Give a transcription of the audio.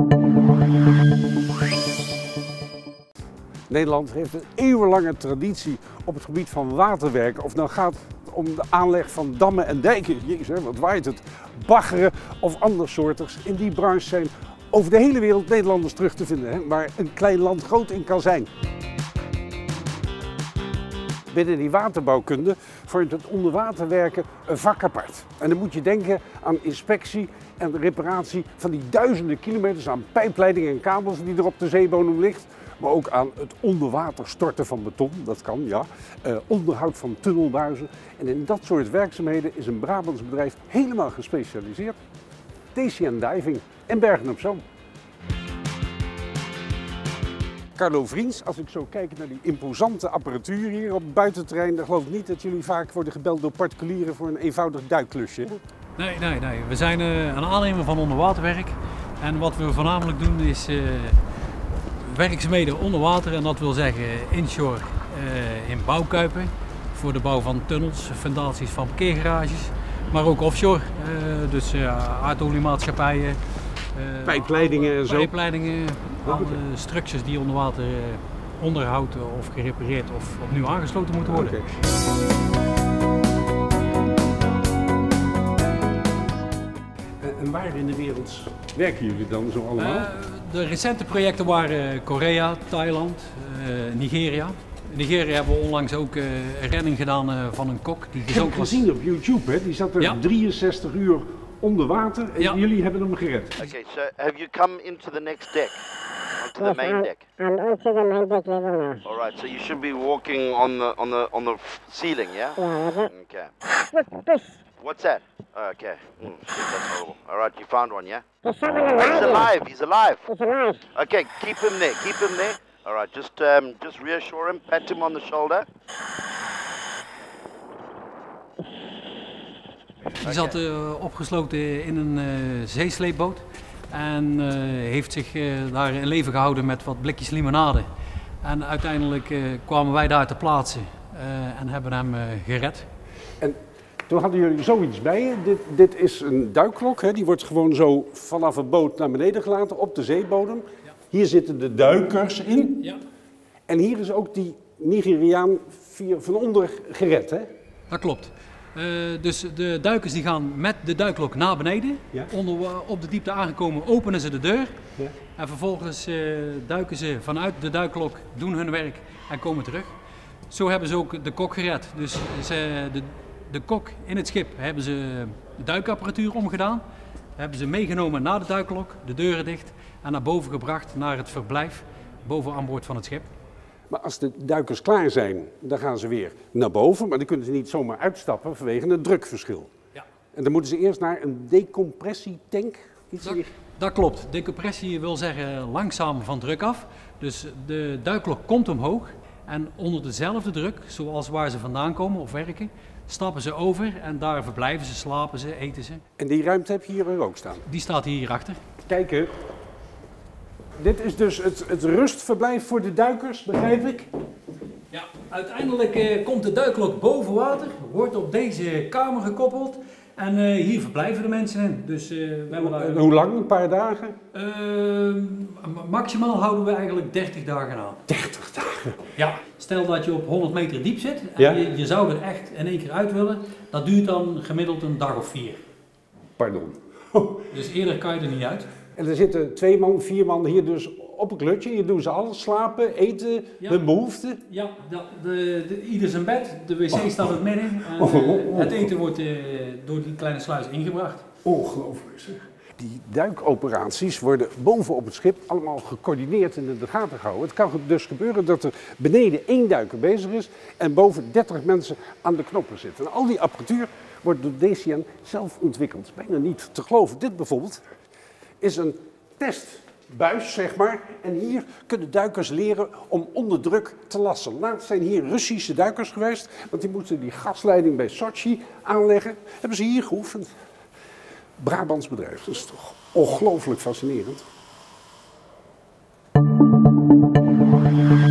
Nederland heeft een eeuwenlange traditie op het gebied van waterwerken. Of nou gaat om de aanleg van dammen en dijken, jezus, wat waait het, baggeren of andersoortigs. In die branche zijn over de hele wereld Nederlanders terug te vinden, hè, waar een klein land groot in kan zijn. Binnen die waterbouwkunde vormt het onderwaterwerken een vak apart. En dan moet je denken aan inspectie en reparatie van die duizenden kilometers aan pijpleidingen en kabels die er op de zeebodem ligt. Maar ook aan het onderwater storten van beton, dat kan, ja. Onderhoud van tunnelbuizen. En in dat soort werkzaamheden is een Brabants bedrijf helemaal gespecialiseerd. DCN Diving in Bergen op Zoom. Carlo Vriends, als ik zo kijk naar die imposante apparatuur hier op het buitenterrein, dan geloof ik niet dat jullie vaak worden gebeld door particulieren voor een eenvoudig duikklusje. Nee. We zijn een aannemer van onderwaterwerk. En wat we voornamelijk doen is werkzaamheden onder water. En dat wil zeggen inshore in bouwkuipen. Voor de bouw van tunnels, fundaties van parkeergarages. Maar ook offshore. Dus aardoliemaatschappijen. Pijpleidingen en zo. Pijpleidingen, alle structures die onder water onderhoud of gerepareerd of opnieuw aangesloten moeten worden. Okay. En waar in de wereld werken jullie dan zo allemaal? De recente projecten waren Korea, Thailand, Nigeria. In Nigeria hebben we onlangs ook een redding gedaan van een kok. Die Ik heb het gezien op YouTube, hè? Die zat er 63 uur onder water en jullie hebben hem gered. Okay, so have you come into the next deck? Onto the main deck? I'm onto the main deck level now. All right, so you should be walking on the ceiling, yeah? Yeah, Okay. push. What's that? Okay. Shit, that's horrible. All right, you found one, yeah? There's someone He's alive. alive. He's alive. He's alive. Okay, keep him there. Keep him there. All right, just reassure him. Pat him on the shoulder. Die zat opgesloten in een zeesleepboot en heeft zich daar in leven gehouden met wat blikjes limonade. En uiteindelijk kwamen wij daar te plaatsen en hebben hem gered. En toen hadden jullie zoiets bij je. Dit is een duikklok, hè? Die wordt gewoon zo vanaf een boot naar beneden gelaten op de zeebodem. Ja. Hier zitten de duikers in. Ja. En hier is ook die Nigeriaan van onder gered, hè? Dat klopt. Dus de duikers die gaan met de duikklok naar beneden. Ja. Op de diepte aangekomen openen ze de deur. Ja. En vervolgens duiken ze vanuit de duikklok, doen hun werk en komen terug. Zo hebben ze ook de kok gered. Dus de kok in het schip hebben ze de duikapparatuur omgedaan. Hebben ze meegenomen naar de duikklok, de deuren dicht en naar boven gebracht naar het verblijf boven aan boord van het schip. Maar als de duikers klaar zijn, dan gaan ze weer naar boven, maar dan kunnen ze niet zomaar uitstappen vanwege het drukverschil. Ja. En dan moeten ze eerst naar een decompressietank. Dat klopt. Decompressie wil zeggen langzaam van druk af. Dus de duikklok komt omhoog en onder dezelfde druk, zoals waar ze vandaan komen of werken, stappen ze over en daar verblijven ze, slapen ze, eten ze. En die ruimte heb je hier ook staan? Die staat hierachter. Kijk, dit is dus het rustverblijf voor de duikers, begrijp ik? Ja, uiteindelijk komt de duikklok boven water, wordt op deze kamer gekoppeld en hier verblijven de mensen in. Dus, we hebben daar... Hoe lang? Een paar dagen? Maximaal houden we eigenlijk 30 dagen aan. 30 dagen? Ja. Stel dat je op 100 meter diep zit en je zou er echt in één keer uit willen, dat duurt dan gemiddeld een dag of 4. Pardon. Dus eerder kan je er niet uit. En er zitten 2 man, 4 man hier dus op een klutje. Hier doen ze alles, slapen, eten, hun behoeften. Ja, ieder zijn bed, de wc staat in het midden. En, het eten wordt door die kleine sluis ingebracht. Ongelooflijk zeg. Die duikoperaties worden boven op het schip allemaal gecoördineerd en in de gaten gehouden. Het kan dus gebeuren dat er beneden 1 duiker bezig is en boven 30 mensen aan de knoppen zitten. En al die apparatuur wordt door DCN zelf ontwikkeld. Bijna niet te geloven. Dit bijvoorbeeld is een testbuis, zeg maar. En hier kunnen duikers leren om onder druk te lassen. Laatst zijn hier Russische duikers geweest, want die moesten die gasleiding bij Sochi aanleggen. Hebben ze hier geoefend. Brabants bedrijf, dat is toch ongelooflijk fascinerend.